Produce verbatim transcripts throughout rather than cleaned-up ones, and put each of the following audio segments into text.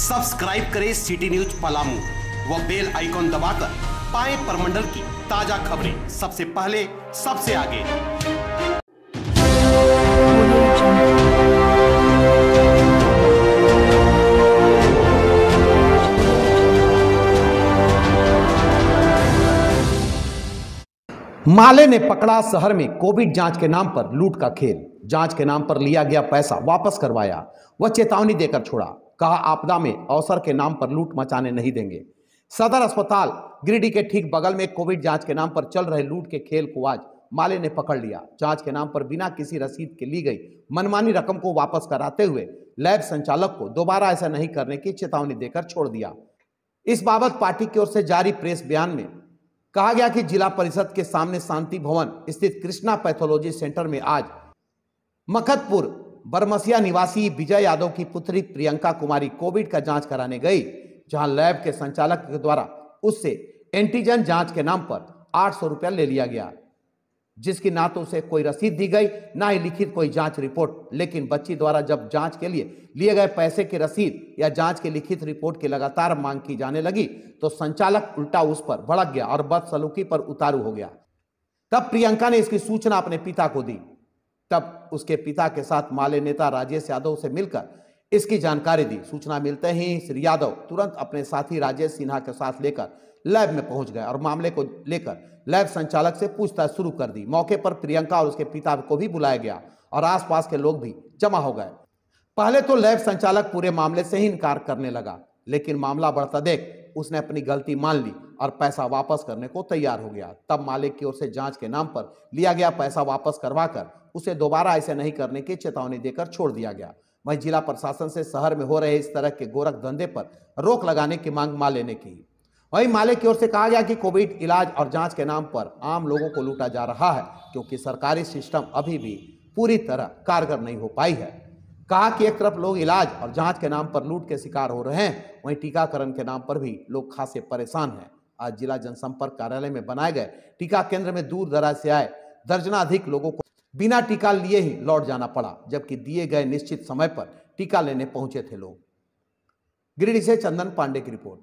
Subscribe करें city news Palamu व bell icon दबाकर पाएं परमंडल की ताजा खबरें सबसे पहले सबसे आगे। माले ने पकड़ा शहर में कोविड जांच के नाम पर लूट का खेल। जांच के नाम पर लिया गया पैसा वापस करवाया व चेतावनी देकर छोड़ा। कहा आपदा में अवसर के नाम पर लूट मचाने नहीं देंगे। सदर अस्पताल गिरिडीह के ठीक बगल में कोविड जांच के नाम पर चल रहे लूट के खेल को आज माले ने पकड़ लिया। जांच के नाम पर बिना किसी रसीद के ली गई मनमानी रकम को वापस कराते हुए लैब संचालक को दोबारा ऐसा नहीं करने की चेतावनी देकर छोड़ दिया। इस बाबत पार्टी की ओर से जारी प्रेस बयान में कहा गया कि जिला परिषद के सामने शांति भवन स्थित कृष्णा पैथोलॉजी सेंटर में आज मखतपुर बरमसिया निवासी विजय यादव की पुत्री प्रियंका कुमारी कोविड का जांच कराने गई, जहां लैब के संचालक के द्वारा उससे एंटीजन जांच के नाम पर आठ सौ रुपया ले लिया गया, जिसकी ना तो उसे कोई रसीद दी गई ना ही लिखित कोई जांच रिपोर्ट। लेकिन बच्ची द्वारा जब जांच के लिए लिए गए पैसे की रसीद या जांच की लिखित रिपोर्ट की लगातार मांग की जाने लगी तो संचालक उल्टा उस पर भड़क गया और बदसलूकी पर उतारू हो गया। तब प्रियंका ने इसकी सूचना अपने पिता को दी। तब उसके पिता के साथ माले नेता राजेश यादव से मिलकर इसकी जानकारी दी। सूचना मिलते ही श्री यादव तुरंत अपने साथी राजेश सिन्हा के साथ लेकर लैब में पहुंच गए और मामले को लेकर लैब संचालक से पूछताछ शुरू कर दी। मौके पर प्रियंका और उसके पिता को भी बुलाया गया और आसपास के लोग भी जमा हो गए। पहले तो लैब संचालक पूरे मामले से ही इनकार करने लगा, लेकिन मामला बढ़ता देख उसने अपनी गलती मान ली और पैसा वापस करने को तैयार हो गया। तब मालिक की ओर से जांच के नाम पर लिया गया पैसा वापस करवाकर उसे दोबारा ऐसे नहीं करने की चेतावनी देकर छोड़ दिया गया। वहीं जिला प्रशासन से शहर में हो रहे इस तरह के गोरख धंधे पर रोक लगाने की मांग माले ने की। वहीं माले की ओर से कहा गया कि कोविड इलाज और जांच के नाम पर आम लोगों को लूटा जा रहा है, क्योंकि सरकारी सिस्टम अभी भी पूरी तरह कारगर नहीं हो पाई है। कहा कि एक तरफ लोग इलाज और जांच के नाम पर लूट के शिकार हो रहे हैं, वहीं टीकाकरण के नाम पर भी लोग खासे परेशान हैं। आज जिला जनसंपर्क कार्यालय में बनाए गए टीका केंद्र में दूर दराज से आए दर्जनाधिक लोगों को बिना टीका लिए ही लौट जाना पड़ा, जबकि दिए गए निश्चित समय पर टीका लेने पहुंचे थे लोग। गिरिडीह से चंदन पांडे की रिपोर्ट।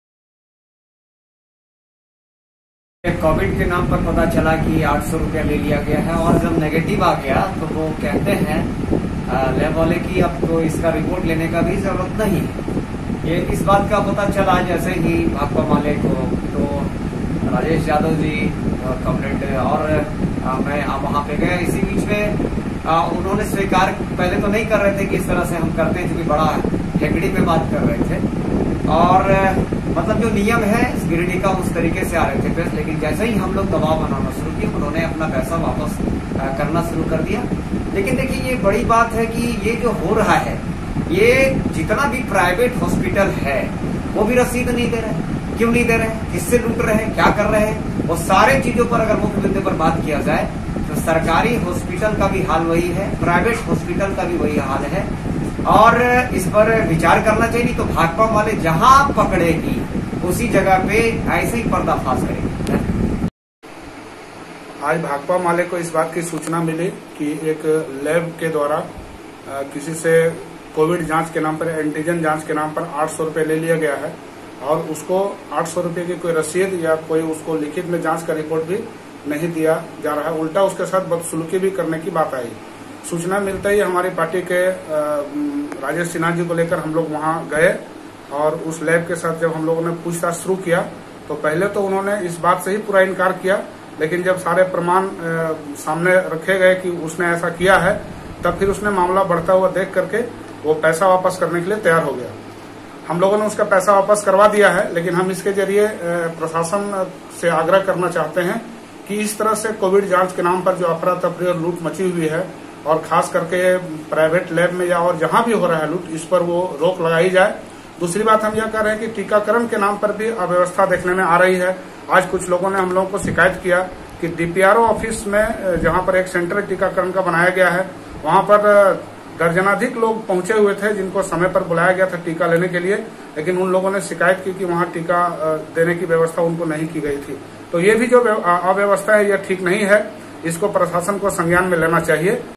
कोविड के नाम पर पता चला कि आठ सौ रुपया ले लिया गया है और जब नेगेटिव आ गया तो वो कहते हैं लैब वाले की अब तो इसका रिपोर्ट लेने का भी जरूरत नहीं है। ये इस बात का पता चला जैसे ही भाकपा माले को तो राजेश यादव जी कॉमरेड और आ, मैं वहां पे गया। इसी बीच में आ, उन्होंने स्वीकार पहले तो नहीं कर रहे थे कि इस तरह से हम करते हैं, क्योंकि बड़ा हेगड़ी में बात कर रहे थे और मतलब जो नियम है इस गिरिडीह का उस तरीके से आ रहे थे। लेकिन जैसे ही हम लोग दबाव बनाना शुरू किया उन्होंने अपना पैसा वापस करना शुरू कर दिया। लेकिन देखिए ये बड़ी बात है कि ये जो हो रहा है, ये जितना भी प्राइवेट हॉस्पिटल है वो भी रसीद नहीं दे रहे। क्यों नहीं दे रहे? किससे लूट रहे हैं? क्या कर रहे हैं? वो सारे चीजों पर अगर मुख्य मुद्दे पर बात किया जाए तो सरकारी हॉस्पिटल का भी हाल वही है, प्राइवेट हॉस्पिटल का भी वही हाल है और इस पर विचार करना चाहिए। तो भाकपा वाले जहां पकड़ेगी उसी जगह पे ऐसे ही पर्दाफाश करेगी। आज भाकपा माले को इस बात की सूचना मिली कि एक लैब के द्वारा किसी से कोविड जांच के नाम पर, एंटीजन जांच के नाम पर आठ सौ रुपये ले लिया गया है और उसको आठ सौ रुपये की कोई रसीद या कोई उसको लिखित में जांच का रिपोर्ट भी नहीं दिया जा रहा है। उल्टा उसके साथ बदसलूकी भी करने की बात आई। सूचना मिलते ही हमारी पार्टी के राजेश सिन्हा जी को लेकर हम लोग वहां गए और उस लैब के साथ जब हम लोगों ने पूछताछ शुरू किया तो पहले तो उन्होंने इस बात से ही पूरा इनकार किया, लेकिन जब सारे प्रमाण सामने रखे गए कि उसने ऐसा किया है तब फिर उसने मामला बढ़ता हुआ देख करके वो पैसा वापस करने के लिए तैयार हो गया। हम लोगों ने उसका पैसा वापस करवा दिया है, लेकिन हम इसके जरिए प्रशासन से आग्रह करना चाहते हैं कि इस तरह से कोविड जांच के नाम पर जो अफरा तफरी और लूट मची हुई है और खास करके प्राइवेट लैब में या और जहां भी हो रहा है लूट, इस पर वो रोक लगाई जाए। दूसरी बात हम यह कह रहे हैं कि टीकाकरण के नाम पर भी अव्यवस्था देखने में आ रही है। आज कुछ लोगों ने हम लोगों को शिकायत किया कि डीपीआरओ ऑफिस में जहां पर एक सेंटर टीकाकरण का बनाया गया है वहां पर दर्जनाधिक लोग पहुंचे हुए थे जिनको समय पर बुलाया गया था टीका लेने के लिए, लेकिन उन लोगों ने शिकायत की कि वहां टीका देने की व्यवस्था उनको नहीं की गई थी। तो ये भी जो अव्यवस्था है यह ठीक नहीं है, इसको प्रशासन को संज्ञान में लेना चाहिए।